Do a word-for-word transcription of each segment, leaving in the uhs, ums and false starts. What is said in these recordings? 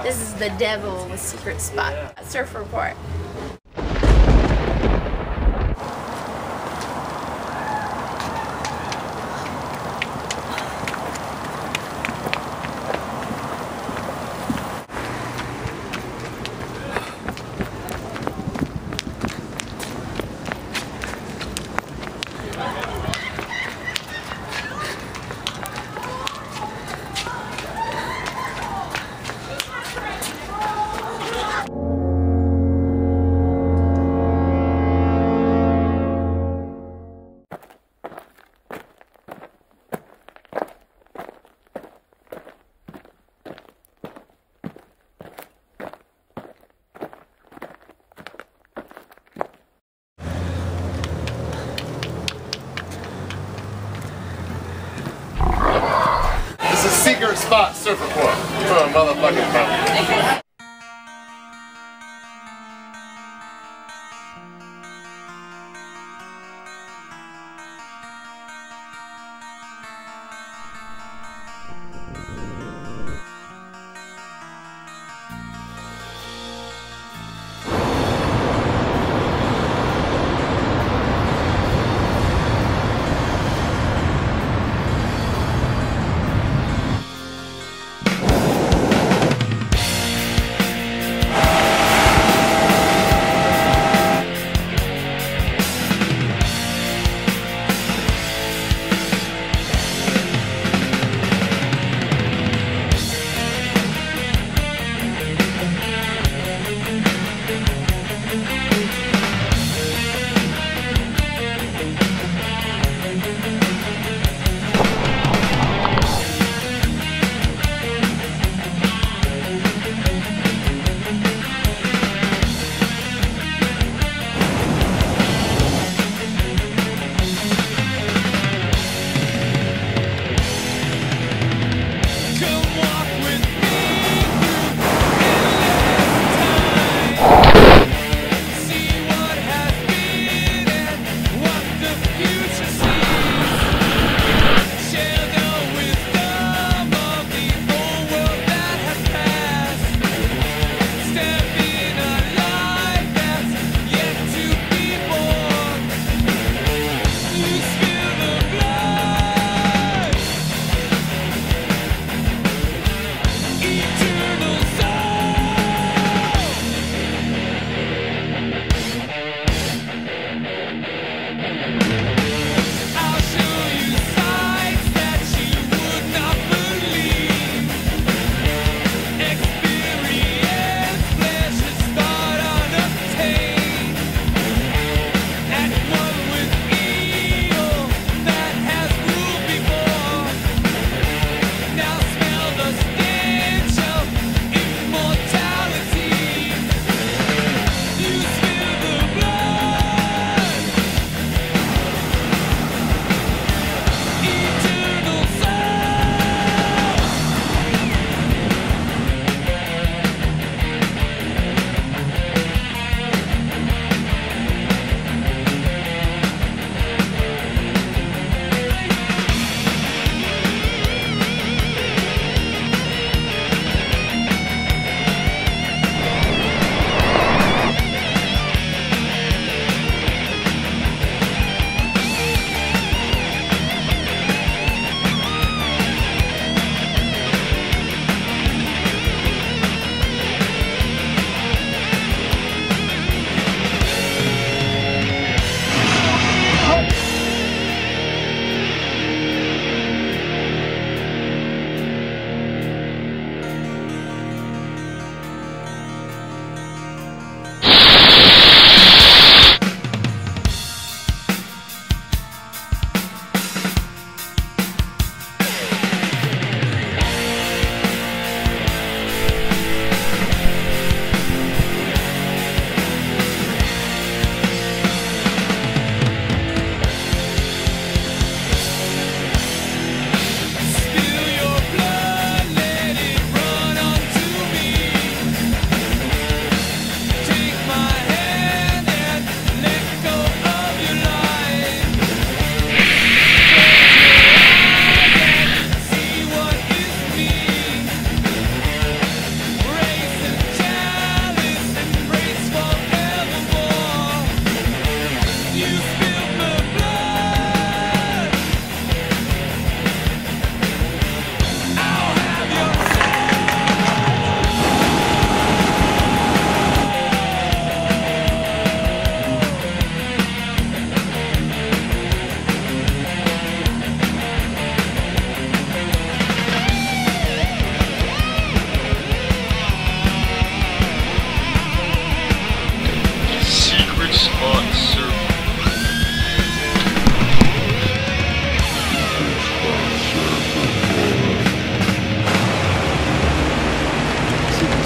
This is the devil with secret spot. Yeah. Surf Report. It's a secret spot, Surf Report. For a motherfucking fountain.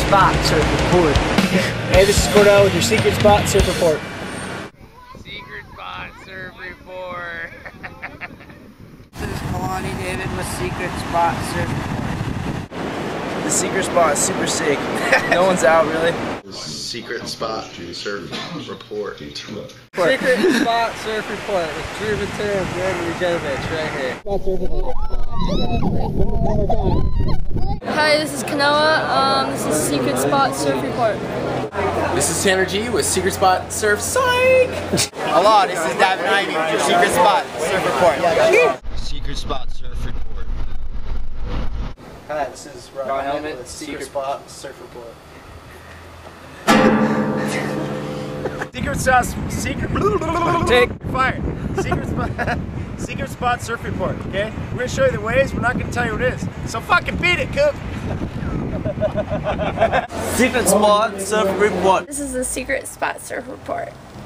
spot surf report. Hey, this is Cordell with your secret spot surf report. Secret spot surf report. This is Kalani David with secret spot surf report. The secret spot is super sick. No one's out really. Secret spot surf report. Secret spot surf report with Drew Ventura and Brandon Regenovich right here. Hi, this is Kanoa. Um, this is Secret Spot Surf Report. This is Tanner G with Secret Spot Surf Psych! Hello, this is Davin Ivey with your Secret Spot Surf Report. Secret Spot Surf Report. Hi, this is Ryan Helmet with Secret Spot Surf Report. Secret sauce, secret. Take fire. Secret spot, secret spot surf report. Okay, we're gonna show you the ways. We're not gonna tell you what it is. So fucking beat it, Coop. Secret spot surf report. This is the Secret Spot Surf Report.